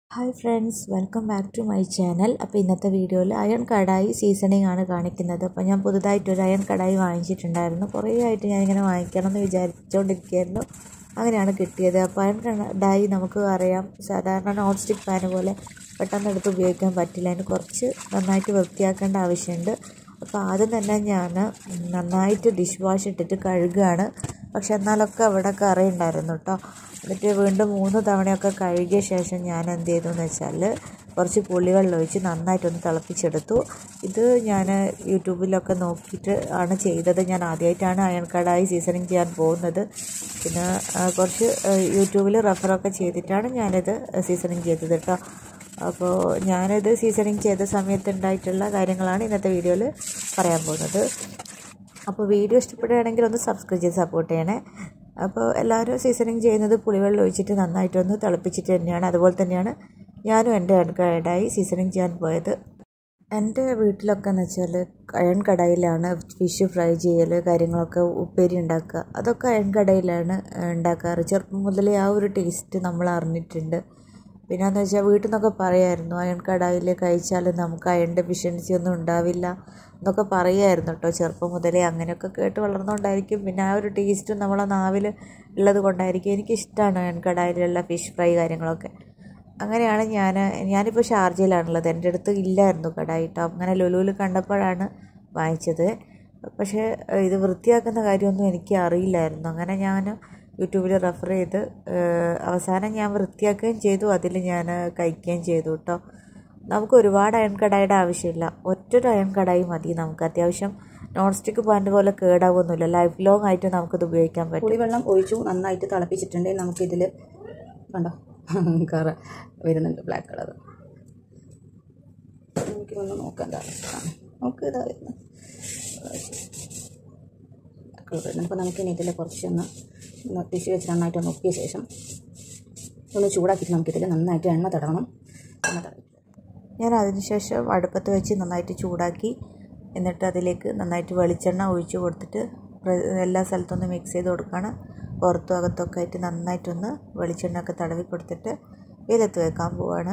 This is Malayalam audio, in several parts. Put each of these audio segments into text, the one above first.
Hi friends, welcome back to my channel. അപ്പോൾ ഇന്നത്തെ വീഡിയോയിൽ അയൺ കടായി സീസണിംഗ് ആണ് കാണിക്കുന്നത്. അപ്പോൾ ഞാൻ പുതുതായിട്ട് ഒരു അയൺ കടായി വാങ്ങിച്ചിട്ടുണ്ടായിരുന്നു. കുറേ ആയിട്ട് ഞാൻ ഇങ്ങനെ വാങ്ങിക്കണം എന്ന് വിചാരിച്ചുകൊണ്ടിരിക്കുകയായിരുന്നു. അങ്ങനെയാണ് കിട്ടിയത്. അപ്പോൾ അയൺ കടായി നമുക്ക് അറിയാം സാധാരണ നോൺ സ്റ്റിക്ക് പാൻ പോലെ പെട്ടെന്ന് എടുത്ത് ഉപയോഗിക്കാൻ പറ്റില്ല. അതിന് കുറച്ച് നന്നായിട്ട് വൃത്തിയാക്കേണ്ട ആവശ്യമുണ്ട്. അപ്പോൾ ആദ്യം തന്നെ ഞാൻ നന്നായിട്ട് ഡിഷ് വാഷ് ഇട്ടിട്ട് കഴുകുകയാണ്. പക്ഷെ എന്നാലൊക്കെ അവിടെ കറി ഉണ്ടായിരുന്നു കേട്ടോ. എന്നിട്ട് വീണ്ടും 3 തവണയൊക്കെ കഴുകിയ ശേഷം ഞാൻ എന്ത് ചെയ്തു എന്ന് വെച്ചാൽ കുറച്ച് പുളിവെള്ളമൊഴിച്ച് നന്നായിട്ടൊന്ന് തിളപ്പിച്ചെടുത്തു. ഇത് ഞാൻ യൂട്യൂബിലൊക്കെ നോക്കിയിട്ട് ആണ് ചെയ്തത്. ഞാൻ ആദ്യമായിട്ടാണ് അയൺ കടായി സീസണിങ് ചെയ്യാൻ പോകുന്നത്. പിന്നെ കുറച്ച് യൂട്യൂബിൽ റെഫറൊക്കെ ചെയ്തിട്ടാണ് ഞാനിത് സീസണിങ് ചെയ്തത് കേട്ടോ. അപ്പോൾ ഞാനിത് സീസണിങ് ചെയ്ത സമയത്ത് ഉണ്ടായിട്ടുള്ള കാര്യങ്ങളാണ് ഇന്നത്തെ വീഡിയോയിൽ പറയാൻ പോകുന്നത്. അപ്പോൾ വീഡിയോ ഇഷ്ടപ്പെടുകയാണെങ്കിൽ ഒന്ന് സബ്സ്ക്രൈബ് ചെയ്ത് സപ്പോർട്ട് ചെയ്യണേ. അപ്പോൾ എല്ലാവരും സീസണിങ് ചെയ്യുന്നത് പുളിവെള്ളം ഒഴിച്ചിട്ട് നന്നായിട്ടൊന്ന് തിളപ്പിച്ചിട്ട് തന്നെയാണ്. അതുപോലെ തന്നെയാണ് ഞാനും എൻ്റെ അയൺ കടായി സീസണിങ് ചെയ്യാൻ പോയത്. എൻ്റെ വീട്ടിലൊക്കെ എന്ന് വെച്ചാൽ അയൺ കടായിലാണ് ഫിഷ് ഫ്രൈ ചെയ്യൽ, കാര്യങ്ങളൊക്കെ ഉപ്പേരി ഉണ്ടാക്കുക, അതൊക്കെ അയൺ കടായിലാണ് ഉണ്ടാക്കാറ്. ചെറുപ്പം മുതലേ ആ ഒരു ടേസ്റ്റ് നമ്മൾ അറിഞ്ഞിട്ടുണ്ട്. പിന്നെയെന്ന് വെച്ചാൽ വീട്ടിൽ നിന്നൊക്കെ പറയുമായിരുന്നു അയൺ കടായിൽ കഴിച്ചാൽ നമുക്ക് അയൺ ഡെഫിഷ്യൻസി ഒന്നും ഉണ്ടാവില്ല എന്നൊക്കെ പറയുമായിരുന്നു കേട്ടോ. ചെറുപ്പം മുതലേ അങ്ങനെയൊക്കെ കേട്ട് വളർന്നുകൊണ്ടായിരിക്കും. പിന്നെ ആ ഒരു ടേസ്റ്റും നമ്മളെ നാവിൽ ഉള്ളത് കൊണ്ടായിരിക്കും. എനിക്കിഷ്ടമാണ് അയൺ കടായിലുള്ള ഫിഷ് ഫ്രൈ കാര്യങ്ങളൊക്കെ. അങ്ങനെയാണ് ഞാനിപ്പോൾ ഷാർജയിലാണുള്ളത്. എൻ്റെ അടുത്ത് ഇല്ലായിരുന്നു കടായി കേട്ടോ. അങ്ങനെ ലുലുവിൽ കണ്ടപ്പോഴാണ് വാങ്ങിച്ചത്. പക്ഷേ ഇത് വൃത്തിയാക്കുന്ന കാര്യമൊന്നും എനിക്ക് അറിയില്ലായിരുന്നു. അങ്ങനെ ഞാൻ യൂട്യൂബിൽ റെഫർ ചെയ്ത് അവസാനം ഞാൻ വൃത്തിയാക്കുകയും ചെയ്തു. അതിൽ ഞാൻ കഴിക്കുകയും ചെയ്തു കേട്ടോ. നമുക്ക് ഒരുപാട് അയൺ കടായിയുടെ ആവശ്യമില്ല. ഒറ്റൊരു അയൺ കടായി മതി. നമുക്ക് അത്യാവശ്യം നോൺ സ്റ്റിക്ക് പാൻ പോലെ കേടാവുന്നില്ല. ലൈഫ് ലോങ് ആയിട്ട് നമുക്കിത് ഉപയോഗിക്കാൻ പറ്റും. പുളിവെള്ളം ഒഴിച്ചു നന്നായിട്ട് തിളപ്പിച്ചിട്ടുണ്ടെങ്കിൽ നമുക്കിതിൽ കണ്ടോ കറ വരുന്നുണ്ട്, ബ്ലാക്ക് കളർ. എനിക്കൊന്ന് നോക്കാൻ എന്താ നമുക്ക് ഇതാ വരുന്നത് കളർ വരുന്നത്. അപ്പോൾ നമുക്കിനി ഇതിൽ കുറച്ചൊന്ന് ടിഷ്യൂ വെച്ച് നന്നായിട്ട് നോക്കിയ ശേഷം ഒന്ന് ചൂടാക്കിയിട്ട് നമുക്കിതിൽ നന്നായിട്ട് എണ്ണ തടവണം. ഞാൻ അതിനുശേഷം അടുപ്പത്ത് വെച്ച് നന്നായിട്ട് ചൂടാക്കി, എന്നിട്ട് അതിലേക്ക് നന്നായിട്ട് വെളിച്ചെണ്ണ ഒഴിച്ച് കൊടുത്തിട്ട് എല്ലാ സ്ഥലത്തൊന്ന് മിക്സ് ചെയ്ത് കൊടുക്കുകയാണ്. പുറത്തും അകത്തൊക്കെ ആയിട്ട് നന്നായിട്ടൊന്ന് വെളിച്ചെണ്ണ ഒക്കെ തടവി കൊടുത്തിട്ട് വെയിലത്ത് വെക്കാൻ പോവാണ്.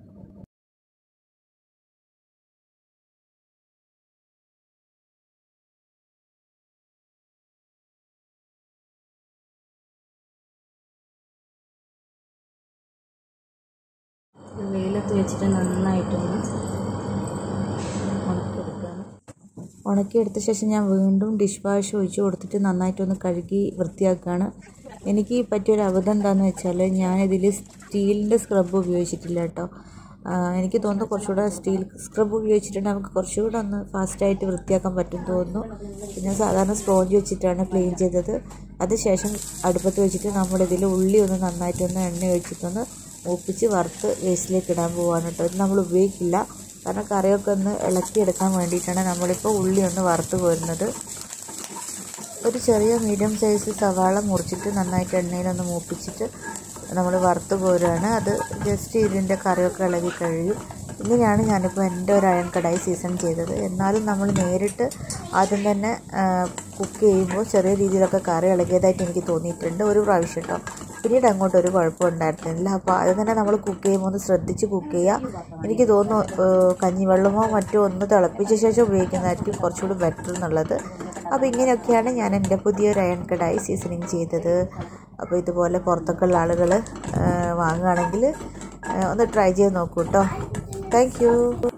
വെയിലത്ത് വെച്ചിട്ട് നന്നായിട്ടൊന്ന് ഉണക്കിയെടുക്കുകയാണ്. ഉണക്കിയെടുത്ത ശേഷം ഞാൻ വീണ്ടും ഡിഷ് വാഷ് ഒഴിച്ച് കൊടുത്തിട്ട് നന്നായിട്ടൊന്ന് കഴുകി വൃത്തിയാക്കുകയാണ്. എനിക്ക് പറ്റിയൊരു അബദ്ധം എന്താണെന്ന് വെച്ചാൽ ഞാനിതിൽ സ്റ്റീലിൻ്റെ സ്ക്രബ് ഉപയോഗിച്ചിട്ടില്ല കേട്ടോ. എനിക്ക് തോന്നുന്നു കുറച്ചുകൂടെ സ്റ്റീൽ സ്ക്രബ് ഉപയോഗിച്ചിട്ടുണ്ടെങ്കിൽ നമുക്ക് കുറച്ചുകൂടെ ഒന്ന് ഫാസ്റ്റായിട്ട് വൃത്തിയാക്കാൻ പറ്റും തോന്നുന്നു. പിന്നെ സാധാരണ സ്പോഞ്ച് വെച്ചിട്ടാണ് ക്ലീൻ ചെയ്തത്. അതിനുശേഷം അടുപ്പത്ത് വെച്ചിട്ട് നമ്മളിതിൽ ഉള്ളി ഒന്ന് നന്നായിട്ടൊന്ന് എണ്ണ ഒഴിച്ചിട്ടൊന്ന് മൂപ്പിച്ച് വറുത്ത് വേസ്റ്റിലേക്ക് ഇടാൻ പോവാണ് കേട്ടോ. ഇത് നമ്മൾ ഉപയോഗിക്കില്ല, കാരണം കറിയൊക്കെ ഒന്ന് ഇളക്കിയെടുക്കാൻ വേണ്ടിയിട്ടാണ് നമ്മളിപ്പോൾ ഉള്ളി ഒന്ന് വറുത്ത് കോരുന്നത്. ഒരു ചെറിയ മീഡിയം സൈസ് സവാള മുറിച്ചിട്ട് നന്നായിട്ട് എണ്ണയിലൊന്ന് മൂപ്പിച്ചിട്ട് നമ്മൾ വറുത്ത് കോരുകയാണ്. അത് ജസ്റ്റ് ഇതിൻ്റെ കറിയൊക്കെ ഇളകി കഴിയും. ഇങ്ങനെയാണ് ഞാനിപ്പോൾ എൻ്റെ ഒരു അയൺ കടായി സീസൺ ചെയ്തത്. എന്നാലും നമ്മൾ നേരിട്ട് ആദ്യം തന്നെ കുക്ക് ചെയ്യുമ്പോൾ ചെറിയ രീതിയിലൊക്കെ കറി ഇളകിയതായിട്ട് എനിക്ക് തോന്നിയിട്ടുണ്ട് ഒരു പ്രാവശ്യം കേട്ടോ. പിന്നീട് അങ്ങോട്ട് ഒരു കുഴപ്പമുണ്ടായിരുന്നില്ല. അപ്പോൾ ആദ്യം തന്നെ നമ്മൾ കുക്ക് ചെയ്യുമ്പോൾ ഒന്ന് ശ്രദ്ധിച്ച് കുക്ക് ചെയ്യുക. എനിക്ക് തോന്നുന്നു കഞ്ഞിവെള്ളമോ മറ്റോ ഒന്ന് തിളപ്പിച്ച ശേഷം ഉപയോഗിക്കുന്നതായിരിക്കും കുറച്ചുകൂടി ബെറ്റർ എന്നുള്ളത്. അപ്പോൾ ഇങ്ങനെയൊക്കെയാണ് ഞാൻ എൻ്റെ പുതിയൊരു അയൺ കടായി സീസണിങ് ചെയ്തത്. അപ്പോൾ ഇതുപോലെ പുറത്തൊക്കെ ഉള്ള ആളുകൾ വാങ്ങുകയാണെങ്കിൽ ഒന്ന് ട്രൈ ചെയ്ത് നോക്കൂ കേട്ടോ. Thank U.